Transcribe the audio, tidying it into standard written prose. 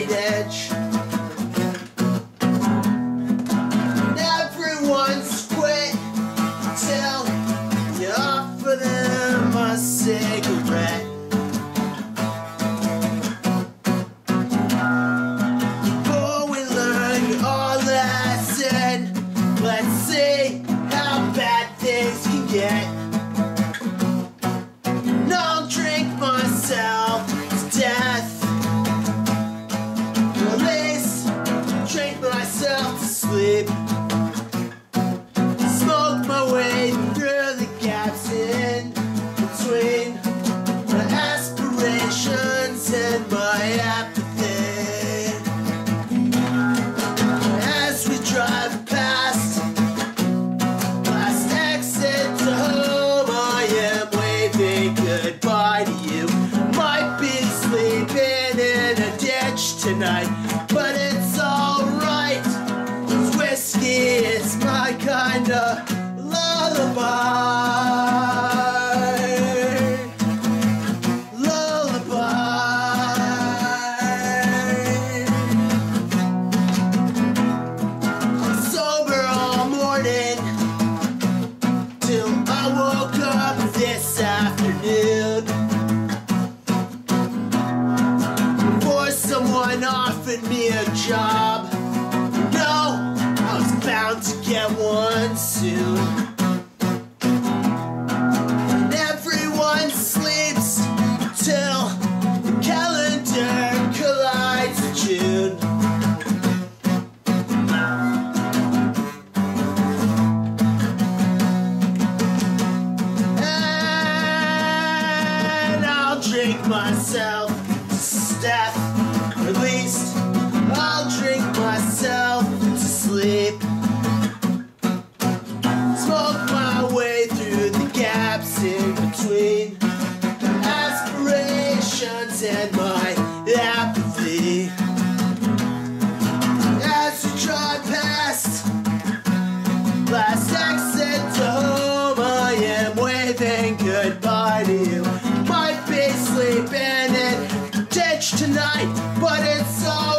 right edge. Everyone's quit till you offer them a cigarette. Before we learn our lesson, let's see how bad things can get. And I'll drink myself to death, or at least drink myself to sleep. Smoke my way through the gaps in between my aspirations and my apathy. As we drive past last exit to home, I am waving goodbye to you. Might be sleeping in a ditch tonight, but it's alright. Whiskey is my kind of lullaby. I'm sober all morning till I woke up this afternoon. Before someone offered me a job, I was bound to get one soon. And everyone sleeps till the calendar collides with June. And I'll drink myself to death, or at least I'll drink myself to sleep. Smoke my way through the gaps in between aspirations and my apathy. As we drive past last exit to home, I am waving goodbye to you. Might be sleeping in the ditch tonight, but it's all